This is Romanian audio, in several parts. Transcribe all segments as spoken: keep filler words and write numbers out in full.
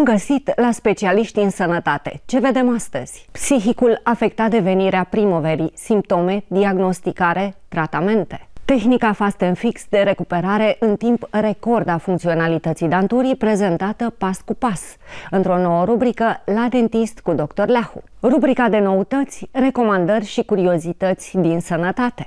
Bun găsit la Specialiști în Sănătate! Ce vedem astăzi? Psihicul afectat de venirea primăverii, simptome, diagnosticare, tratamente. Tehnica Fast and Fix de recuperare în timp record a funcționalității danturii prezentată pas cu pas, într-o nouă rubrică La Dentist cu doctor Leahu. Rubrica de noutăți, recomandări și curiozități din sănătate.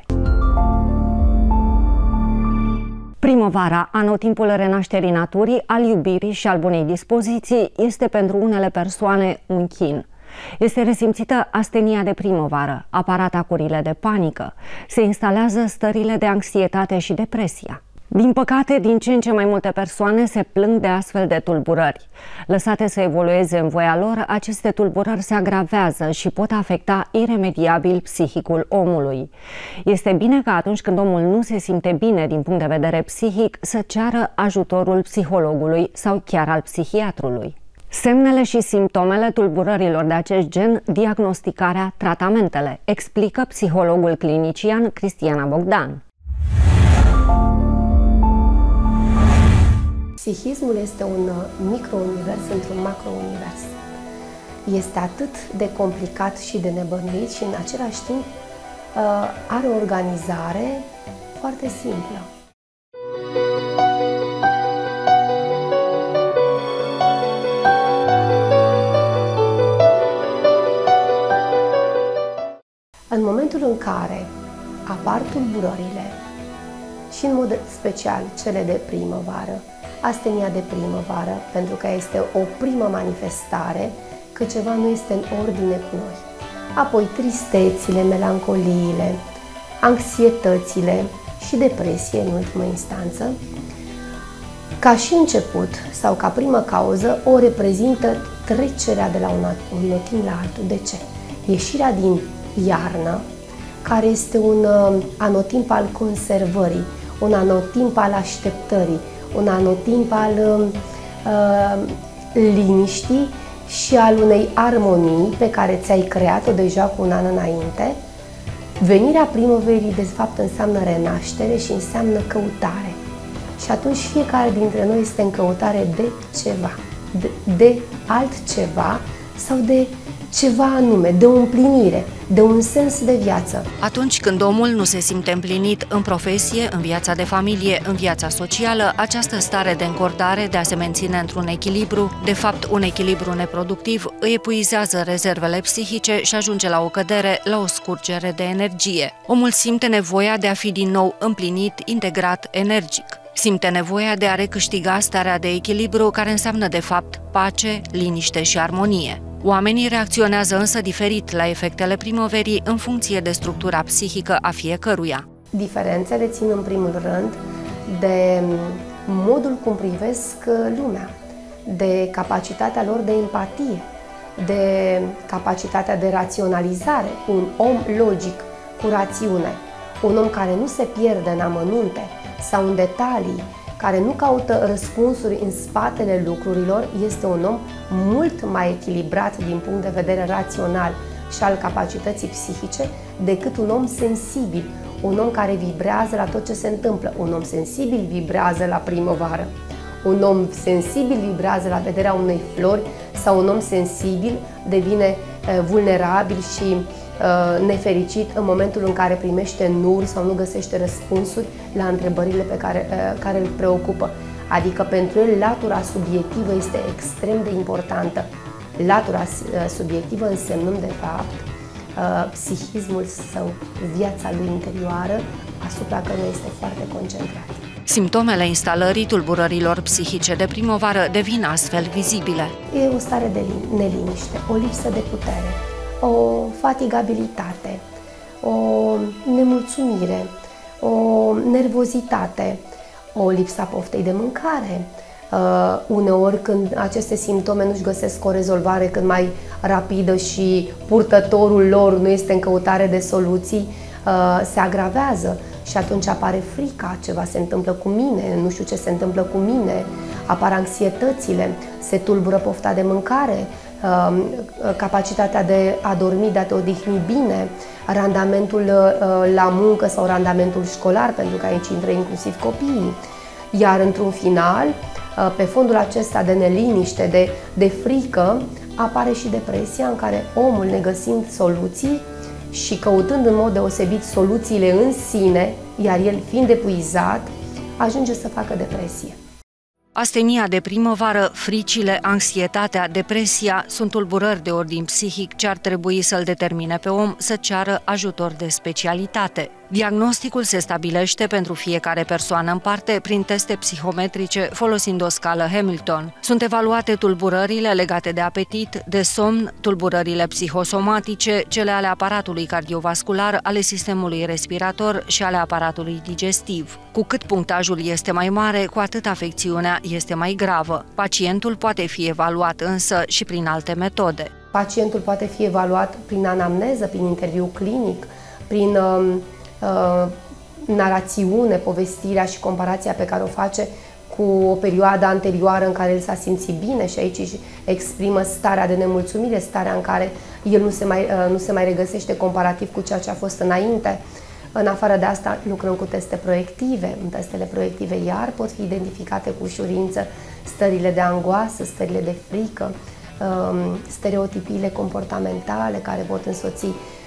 Primăvara, anotimpul renașterii naturii, al iubirii și al bunei dispoziții, este pentru unele persoane un chin. Este resimțită astenia de primăvară, apar atacurile de panică, se instalează stările de anxietate și depresia. Din păcate, din ce în ce mai multe persoane se plâng de astfel de tulburări. Lăsate să evolueze în voia lor, aceste tulburări se agravează și pot afecta iremediabil psihicul omului. Este bine ca atunci când omul nu se simte bine din punct de vedere psihic, să ceară ajutorul psihologului sau chiar al psihiatrului. Semnele și simptomele tulburărilor de acest gen, diagnosticarea, tratamentele, explică psihologul clinician Cristiana Bogdan. Psihismul este un micro-univers într-un macro-univers. Este atât de complicat și de nebănuit și în același timp are o organizare foarte simplă. În momentul în care apar tulburările, și în mod special cele de primăvară, astenia de primăvară, pentru că este o primă manifestare că ceva nu este în ordine cu noi. Apoi tristețile, melancoliile, anxietățile și depresie în ultimă instanță, ca și început sau ca primă cauză, o reprezintă trecerea de la un anotimp la altul. De ce? Ieșirea din iarnă, care este un anotimp al conservării, un anotimp al așteptării, un anotimp al uh, liniștii și al unei armonii pe care ți-ai creat-o deja cu un an înainte. Venirea primăverii, de fapt, înseamnă renaștere și înseamnă căutare. Și atunci fiecare dintre noi este în căutare de ceva, de, de altceva sau de ceva anume, de o împlinire, de un sens de viață. Atunci când omul nu se simte împlinit în profesie, în viața de familie, în viața socială, această stare de încordare, de a se menține într-un echilibru, de fapt un echilibru neproductiv, îi epuizează rezervele psihice și ajunge la o cădere, la o scurgere de energie. Omul simte nevoia de a fi din nou împlinit, integrat, energic. Simte nevoia de a recâștiga starea de echilibru, care înseamnă de fapt pace, liniște și armonie. Oamenii reacționează însă diferit la efectele primăverii în funcție de structura psihică a fiecăruia. Diferențele țin în primul rând de modul cum privesc lumea, de capacitatea lor de empatie, de capacitatea de raționalizare. Un om logic, cu rațiune, un om care nu se pierde în amănunte sau în detalii, care nu caută răspunsuri în spatele lucrurilor, este un om mult mai echilibrat din punct de vedere rațional și al capacității psihice decât un om sensibil, un om care vibrează la tot ce se întâmplă. Un om sensibil vibrează la primăvară, un om sensibil vibrează la vederea unei flori sau un om sensibil devine uh, vulnerabil și nefericit în momentul în care primește nu sau nu găsește răspunsuri la întrebările pe care, care îl preocupă. Adică pentru el latura subiectivă este extrem de importantă. Latura subiectivă însemnând de fapt psihismul sau viața lui interioară, asupra căruia este foarte concentrat. Simptomele instalării tulburărilor psihice de primăvară devin astfel vizibile. E o stare de neliniște, o lipsă de putere, o fatigabilitate, o nemulțumire, o nervozitate, o lipsa poftei de mâncare. Uh, uneori când aceste simptome nu-și găsesc o rezolvare cât mai rapidă și purtătorul lor nu este în căutare de soluții, uh, se agravează și atunci apare frica, ceva se întâmplă cu mine, nu știu ce se întâmplă cu mine, apar anxietățile, se tulbură pofta de mâncare, capacitatea de a dormi, de a te odihni bine, randamentul la muncă sau randamentul școlar, pentru că aici intră inclusiv copiii. Iar într-un final, pe fondul acesta de neliniște, de, de frică, apare și depresia, în care omul, negăsind soluții și căutând în mod deosebit soluțiile în sine, iar el fiind epuizat, ajunge să facă depresie. Astenia de primăvară, fricile, anxietatea, depresia sunt tulburări de ordin psihic ce ar trebui să-l determine pe om să ceară ajutor de specialitate. Diagnosticul se stabilește pentru fiecare persoană în parte prin teste psihometrice folosind o scală Hamilton. Sunt evaluate tulburările legate de apetit, de somn, tulburările psihosomatice, cele ale aparatului cardiovascular, ale sistemului respirator și ale aparatului digestiv. Cu cât punctajul este mai mare, cu atât afecțiunea este mai gravă. Pacientul poate fi evaluat însă și prin alte metode. Pacientul poate fi evaluat prin anamneză, prin interviu clinic, prin uh, uh, narațiune, povestirea și comparația pe care o face cu o perioadă anterioară în care el s-a simțit bine și aici își exprimă starea de nemulțumire, starea în care el nu se mai, uh, nu se mai regăsește comparativ cu ceea ce a fost înainte. În afară de asta, lucrăm cu teste proiective. În testele proiective iar pot fi identificate cu ușurință stările de angoasă, stările de frică, stereotipiile comportamentale care pot însoți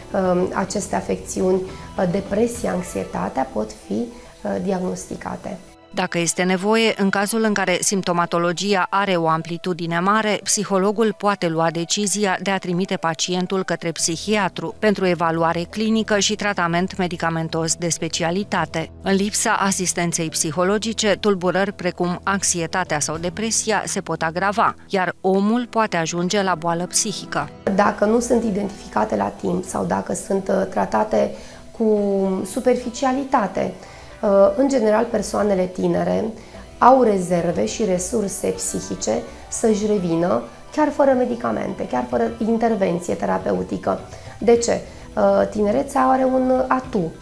aceste afecțiuni, depresia, anxietatea pot fi diagnosticate. Dacă este nevoie, în cazul în care simptomatologia are o amplitudine mare, psihologul poate lua decizia de a trimite pacientul către psihiatru pentru evaluare clinică și tratament medicamentos de specialitate. În lipsa asistenței psihologice, tulburări precum anxietatea sau depresia se pot agrava, iar omul poate ajunge la boală psihică. Dacă nu sunt identificate la timp sau dacă sunt tratate cu superficialitate, în general, persoanele tinere au rezerve și resurse psihice să-și revină chiar fără medicamente, chiar fără intervenție terapeutică. De ce? Tinerețea are un atu.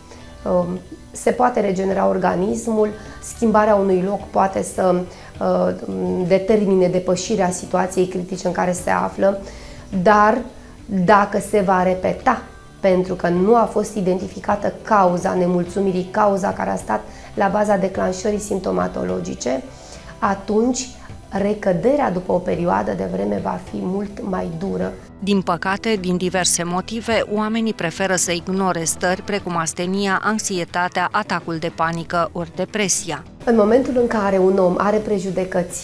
Se poate regenera organismul, schimbarea unui loc poate să determine depășirea situației critice în care se află, dar dacă se va repeta pentru că nu a fost identificată cauza nemulțumirii, cauza care a stat la baza declanșării simptomatologice, atunci recăderea după o perioadă de vreme va fi mult mai dură. Din păcate, din diverse motive, oamenii preferă să ignore stări precum astenia, anxietatea, atacul de panică ori depresia. În momentul în care un om are prejudecăți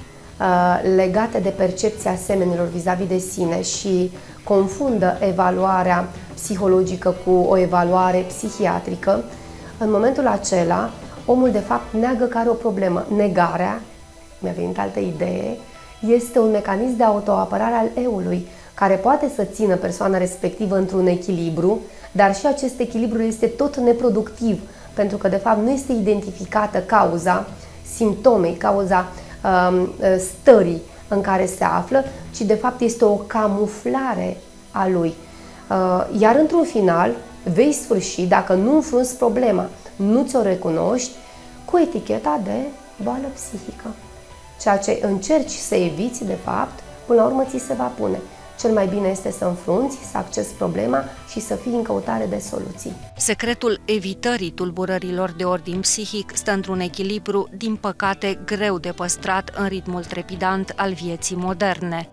uh, legate de percepția semenilor vis-a-vis de sine și confundă evaluarea psihologică cu o evaluare psihiatrică, în momentul acela, omul de fapt neagă că are o problemă. Negarea, mi-a venit altă idee, este un mecanism de autoapărare al eului, care poate să țină persoana respectivă într-un echilibru, dar și acest echilibru este tot neproductiv, pentru că de fapt nu este identificată cauza simptomei, cauza um, stării în care se află, ci de fapt este o camuflare a lui. Iar într-un final vei sfârși, dacă nu înfrunți problema, nu ți-o recunoști, cu eticheta de boală psihică. Ceea ce încerci să eviți, de fapt, până la urmă ți se va pune. Cel mai bine este să înfrunți, să accesi problema și să fii în căutare de soluții. Secretul evitării tulburărilor de ordin psihic stă într-un echilibru, din păcate, greu de păstrat în ritmul trepidant al vieții moderne.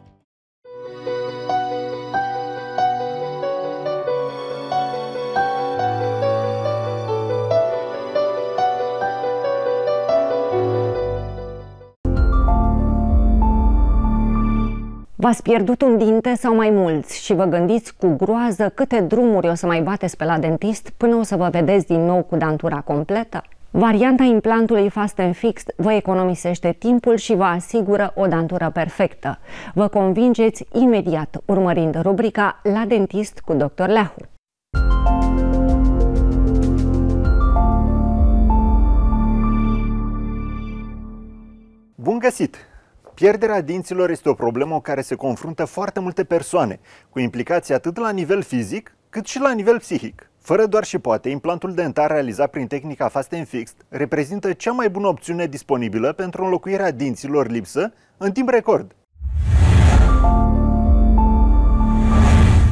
V-ați pierdut un dinte sau mai mulți și vă gândiți cu groază câte drumuri o să mai bateți pe la dentist până o să vă vedeți din nou cu dantura completă? Varianta implantului Fast and Fixed vă economisește timpul și vă asigură o dantură perfectă. Vă convingeți imediat urmărind rubrica La dentist cu doctor Leahu. Bun găsit! Pierderea dinților este o problemă cu care se confruntă foarte multe persoane, cu implicații atât la nivel fizic, cât și la nivel psihic. Fără doar și poate, implantul dentar realizat prin tehnica Fast and Fixed reprezintă cea mai bună opțiune disponibilă pentru înlocuirea dinților lipsă în timp record.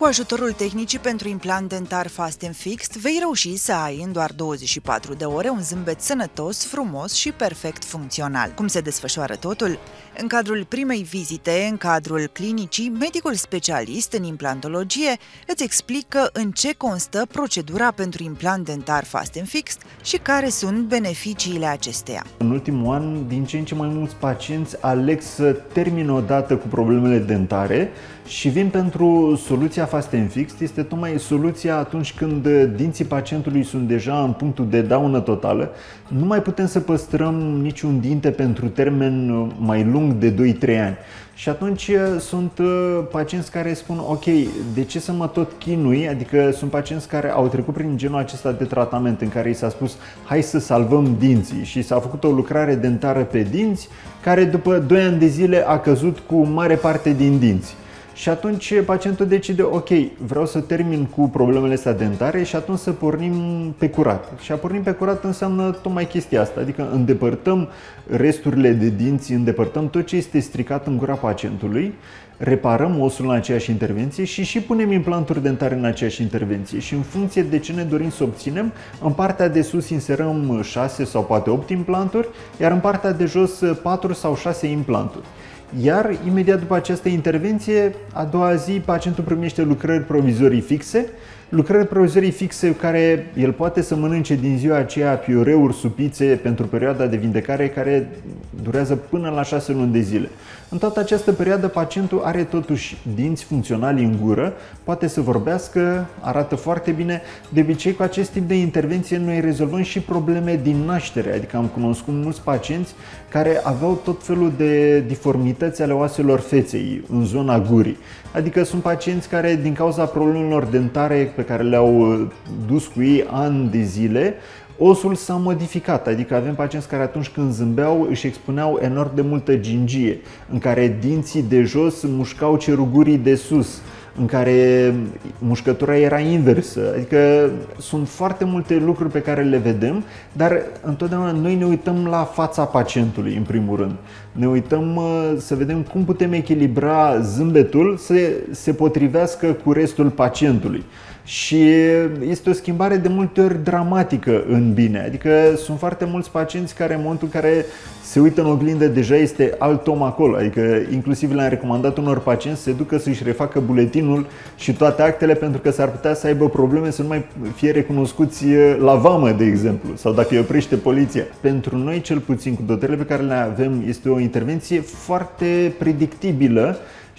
Cu ajutorul tehnicii pentru implant dentar Fast and Fixed, vei reuși să ai în doar douăzeci și patru de ore un zâmbet sănătos, frumos și perfect funcțional. Cum se desfășoară totul? În cadrul primei vizite, în cadrul clinicii, medicul specialist în implantologie îți explică în ce constă procedura pentru implant dentar Fast and Fixed și care sunt beneficiile acesteia. În ultimul an, din ce în ce mai mulți pacienți aleg să termină odată cu problemele dentare și vin pentru soluția Fast and Fixed. Este tocmai soluția atunci când dinții pacientului sunt deja în punctul de daună totală. Nu mai putem să păstrăm niciun dinte pentru termen mai lung de doi trei ani. Și atunci sunt pacienți care spun, ok, de ce să mă tot chinui? Adică sunt pacienți care au trecut prin genul acesta de tratament în care i s-a spus, hai să salvăm dinții, și s-a făcut o lucrare dentară pe dinți care după doi ani de zile a căzut cu mare parte din dinți. Și atunci pacientul decide, ok, vreau să termin cu problemele astea dentare și atunci să pornim pe curat. Și a pornim pe curat înseamnă tocmai chestia asta, adică îndepărtăm resturile de dinți, îndepărtăm tot ce este stricat în gura pacientului, reparăm osul în aceeași intervenție și și punem implanturi dentare în aceeași intervenție. Și în funcție de ce ne dorim să obținem, în partea de sus inserăm șase sau poate opt implanturi, iar în partea de jos patru sau șase implanturi. Iar imediat după această intervenție, a doua zi, pacientul primește lucrări provizorii fixe, lucrări provizorii fixe care el poate să mănânce din ziua aceea piureuri, supițe pentru perioada de vindecare care durează până la șase luni de zile. În toată această perioadă, pacientul are totuși dinți funcționali în gură, poate să vorbească, arată foarte bine. De obicei, cu acest tip de intervenție noi rezolvăm și probleme din naștere, adică am cunoscut mulți pacienți care aveau tot felul de diformități ale oaselor feței în zona gurii. Adică sunt pacienți care, din cauza problemelor dentare pe care le-au dus cu ei ani de zile, osul s-a modificat, adică avem pacienți care atunci când zâmbeau își expuneau enorm de multă gingie, în care dinții de jos mușcau cerul gurii de sus, în care mușcătura era inversă. Adică sunt foarte multe lucruri pe care le vedem, dar întotdeauna noi ne uităm la fața pacientului în primul rând. Ne uităm să vedem cum putem echilibra zâmbetul să se potrivească cu restul pacientului. Și este o schimbare de multe ori dramatică în bine. Adică sunt foarte mulți pacienți care în momentul în care se uită în oglindă deja este alt om acolo. Adică inclusiv le-am recomandat unor pacienți să se ducă să-și refacă buletinul și toate actele, pentru că s-ar putea să aibă probleme să nu mai fie recunoscuți la vamă, de exemplu, sau dacă îi oprește poliția. Pentru noi, cel puțin cu dotările pe care le avem, este o intervenție foarte predictibilă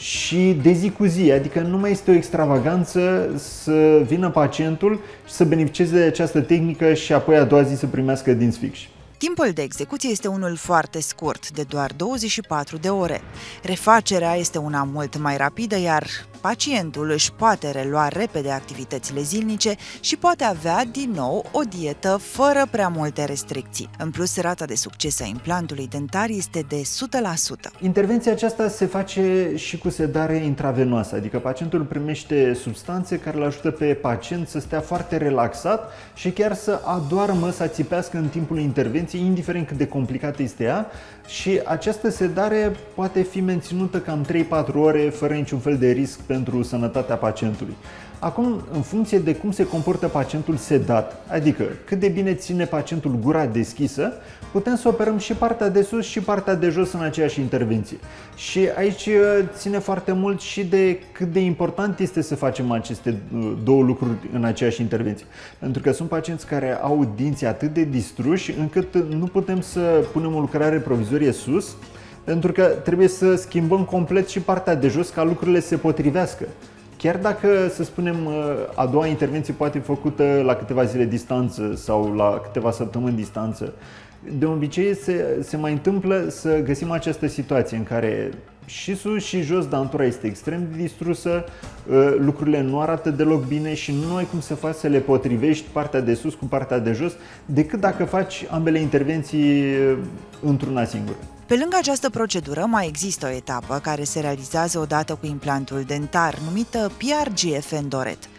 și de zi cu zi, adică nu mai este o extravaganță să vină pacientul și să beneficieze de această tehnică și apoi a doua zi să primească dinți fixi. Timpul de execuție este unul foarte scurt, de doar douăzeci și patru de ore. Refacerea este una mult mai rapidă, iar pacientul își poate relua repede activitățile zilnice și poate avea din nou o dietă fără prea multe restricții. În plus, rata de succes a implantului dentar este de o sută la sută. Intervenția aceasta se face și cu sedare intravenoasă, adică pacientul primește substanțe care îl ajută pe pacient să stea foarte relaxat și chiar să adoarmă, să țipească în timpul intervenției, indiferent cât de complicată este ea, și această sedare poate fi menținută cam trei patru ore fără niciun fel de risc pentru sănătatea pacientului. Acum, în funcție de cum se comportă pacientul sedat, adică cât de bine ține pacientul gura deschisă, putem să operăm și partea de sus și partea de jos în aceeași intervenție. Și aici ține foarte mult și de cât de important este să facem aceste două lucruri în aceeași intervenție. Pentru că sunt pacienți care au dinții atât de distruși încât nu putem să punem o lucrare provizorie sus, pentru că trebuie să schimbăm complet și partea de jos ca lucrurile să se potrivească. Chiar dacă, să spunem, a doua intervenție poate fi făcută la câteva zile distanță sau la câteva săptămâni distanță, de obicei se, se mai întâmplă să găsim această situație în care și sus și jos dantura este extrem de distrusă, lucrurile nu arată deloc bine și nu ai cum să faci să le potrivești partea de sus cu partea de jos, decât dacă faci ambele intervenții într-una singură. Pe lângă această procedură, mai există o etapă care se realizează odată cu implantul dentar, numită P R G F Endoret.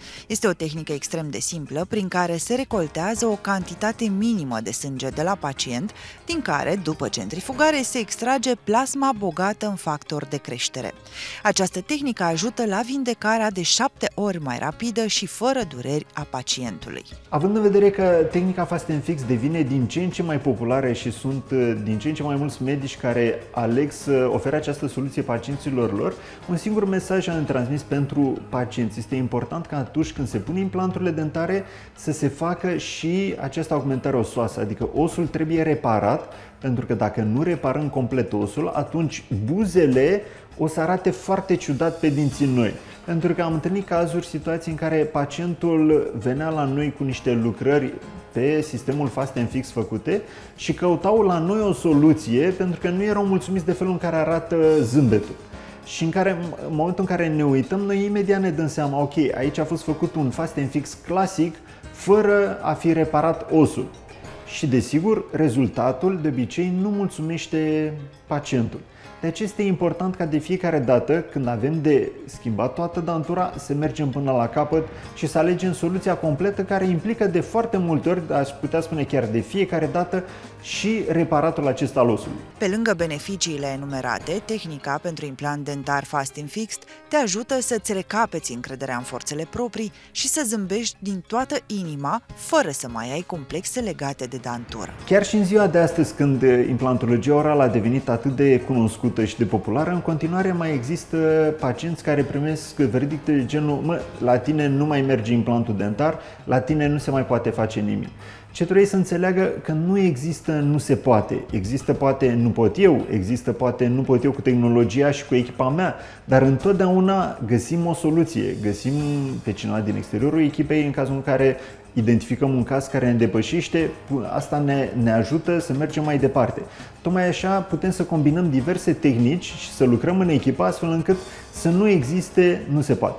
Este o tehnică extrem de simplă prin care se recoltează o cantitate minimă de sânge de la pacient, din care, după centrifugare, se extrage plasma bogată în factori de creștere. Această tehnică ajută la vindecarea de șapte ori mai rapidă și fără dureri a pacientului. Având în vedere că tehnica Fast and Fix devine din ce în ce mai populară și sunt din ce în ce mai mulți medici care aleg să ofere această soluție pacienților lor, un singur mesaj am transmis pentru pacienți. Este important ca atunci când se pun implanturile dentare să se facă și această augmentare osoasă, adică osul trebuie reparat, pentru că dacă nu reparăm complet osul, atunci buzele o să arate foarte ciudat pe dinții noi. Pentru că am întâlnit cazuri, situații în care pacientul venea la noi cu niște lucrări pe sistemul Fast and Fix făcute și căutau la noi o soluție pentru că nu erau mulțumiți de felul în care arată zâmbetul. Și în, care, în momentul în care ne uităm, noi imediat ne dăm seama, ok, aici a fost făcut un Fast and Fix clasic fără a fi reparat osul. Și desigur, rezultatul de obicei nu mulțumește pacientul. De aceea este important ca de fiecare dată când avem de schimbat toată dantura să mergem până la capăt și să alegem soluția completă care implică de foarte multe ori, aș putea spune chiar de fiecare dată, și reparatul acesta al osului. Pe lângă beneficiile enumerate, tehnica pentru implant dentar Fast and Fix te ajută să-ți recapeți încrederea în forțele proprii și să zâmbești din toată inima, fără să mai ai complexe legate de dantură. Chiar și în ziua de astăzi, când implantologia orală a devenit atât de cunoscută și de populară, în continuare mai există pacienți care primesc verdicte de genul: mă, la tine nu mai merge implantul dentar, la tine nu se mai poate face nimic. Ce trebuie să înțeleagă că nu există nu se poate. Există poate nu pot eu, există poate nu pot eu cu tehnologia și cu echipa mea, dar întotdeauna găsim o soluție, găsim pe cineva din exteriorul echipei în cazul în care identificăm un caz care ne depășește, asta ne, ne ajută să mergem mai departe. Tocmai așa putem să combinăm diverse tehnici și să lucrăm în echipă astfel încât să nu existe nu se poate.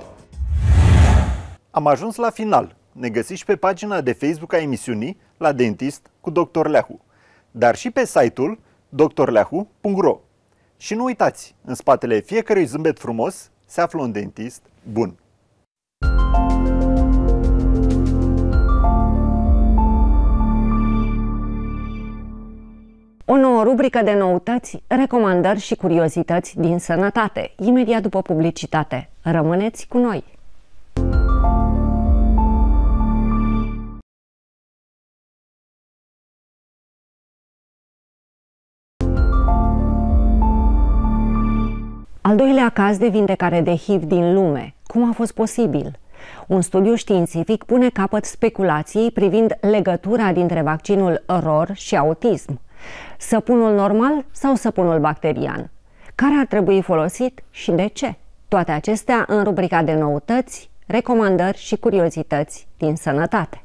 Am ajuns la final. Ne găsiți pe pagina de Facebook a emisiunii La Dentist cu doctor Leahu, dar și pe site-ul doctor leahu punct ro. Și nu uitați, în spatele fiecărui zâmbet frumos se află un dentist bun. O nouă rubrică de noutăți, recomandări și curiozități din sănătate, imediat după publicitate. Rămâneți cu noi! Al doilea caz de vindecare de H I V din lume. Cum a fost posibil? Un studiu științific pune capăt speculației privind legătura dintre vaccinul R O R și autism. Săpunul normal sau săpunul bacterian? Care ar trebui folosit și de ce? Toate acestea în rubrica de noutăți, recomandări și curiozități din sănătate.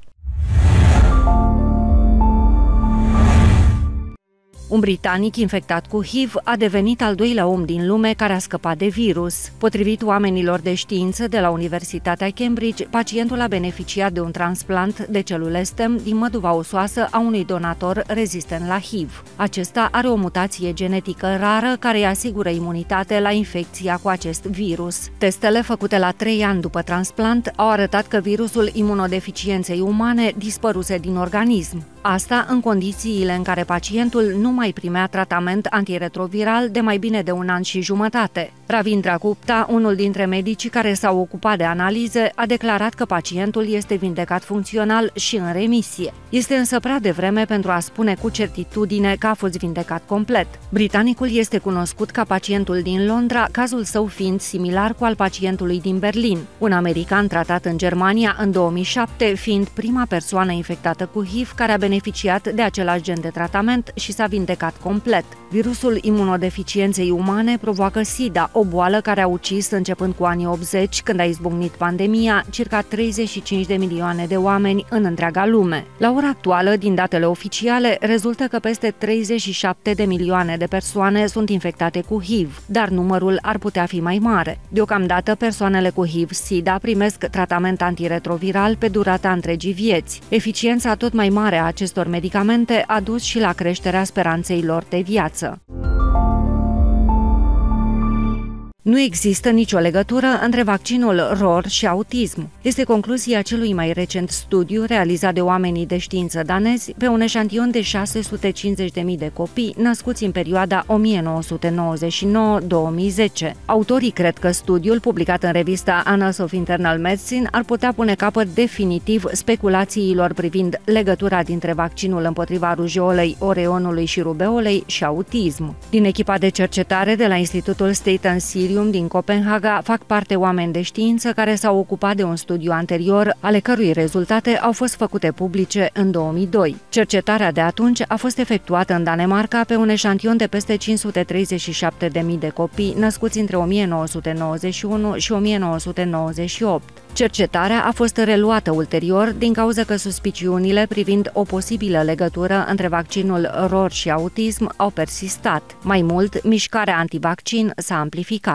Un britanic infectat cu H I V a devenit al doilea om din lume care a scăpat de virus. Potrivit oamenilor de știință de la Universitatea Cambridge, pacientul a beneficiat de un transplant de celule stem din măduva osoasă a unui donator rezistent la H I V. Acesta are o mutație genetică rară care îi asigură imunitate la infecția cu acest virus. Testele făcute la trei ani după transplant au arătat că virusul imunodeficienței umane dispăruse din organism. Asta în condițiile în care pacientul nu mai primea tratament antiretroviral de mai bine de un an și jumătate. Ravindra Gupta, unul dintre medicii care s-au ocupat de analize, a declarat că pacientul este vindecat funcțional și în remisie. Este însă prea devreme pentru a spune cu certitudine că a fost vindecat complet. Britanicul este cunoscut ca pacientul din Londra, cazul său fiind similar cu al pacientului din Berlin, un american tratat în Germania în două mii șapte, fiind prima persoană infectată cu H I V care a beneficiat de același gen de tratament și s-a vindecat complet. Virusul imunodeficienței umane provoacă SIDA, o boală care a ucis începând cu anii optzeci, când a izbucnit pandemia, circa treizeci și cinci de milioane de oameni în întreaga lume. La ora actuală, din datele oficiale, rezultă că peste treizeci și șapte de milioane de persoane sunt infectate cu H I V, dar numărul ar putea fi mai mare. Deocamdată, persoanele cu H I V-SIDA primesc tratament antiretroviral pe durata întregii vieți. Eficiența tot mai mare a acestor medicamente a dus și la creșterea speranței lor de viață. Nu există nicio legătură între vaccinul R O R și autism. Este concluzia celui mai recent studiu realizat de oamenii de știință danezi pe un eșantion de șase sute cincizeci de mii de copii născuți în perioada o mie nouă sute nouăzeci și nouă - două mii zece. Autorii cred că studiul, publicat în revista Annals of Internal Medicine, ar putea pune capăt definitiv speculațiilor privind legătura dintre vaccinul împotriva rujeolei, oreonului și rubeolei și autism. Din echipa de cercetare de la Institutul State and Serum din Copenhaga fac parte oameni de știință care s-au ocupat de un studiu anterior, ale cărui rezultate au fost făcute publice în două mii doi. Cercetarea de atunci a fost efectuată în Danemarca pe un eșantion de peste cinci sute treizeci și șapte de mii de copii născuți între o mie nouă sute nouăzeci și unu și o mie nouă sute nouăzeci și opt. Cercetarea a fost reluată ulterior din cauza că suspiciunile privind o posibilă legătură între vaccinul R O R și autism au persistat. Mai mult, mișcarea antivaccin s-a amplificat.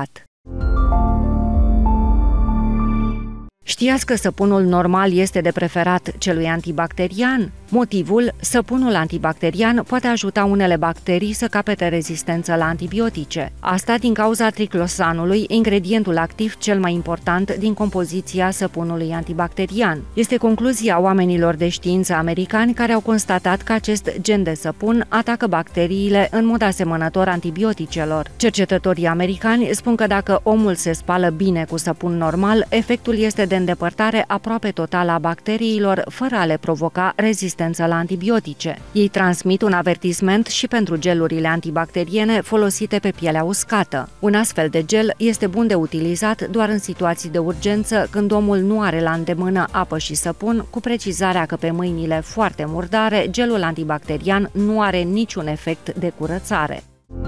Știați că săpunul normal este de preferat celui antibacterian? Motivul, săpunul antibacterian poate ajuta unele bacterii să capete rezistență la antibiotice. Asta din cauza triclosanului, ingredientul activ cel mai important din compoziția săpunului antibacterian. Este concluzia oamenilor de știință americani care au constatat că acest gen de săpun atacă bacteriile în mod asemănător antibioticelor. Cercetătorii americani spun că dacă omul se spală bine cu săpun normal, efectul este de îndepărtare aproape totală a bacteriilor, fără a le provoca rezistență la antibiotice. Ei transmit un avertisment și pentru gelurile antibacteriene folosite pe pielea uscată. Un astfel de gel este bun de utilizat doar în situații de urgență, când omul nu are la îndemână apă și săpun, cu precizarea că pe mâinile foarte murdare, gelul antibacterian nu are niciun efect de curățare.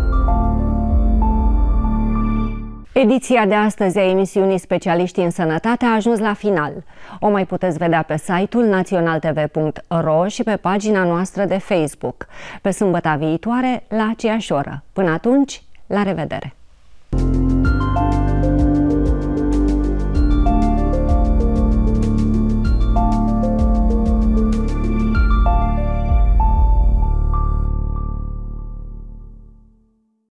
Ediția de astăzi a emisiunii Specialiștii în Sănătate a ajuns la final. O mai puteți vedea pe site-ul național t v punct r o și pe pagina noastră de Facebook. Pe sâmbătă viitoare, la aceeași oră. Până atunci, la revedere!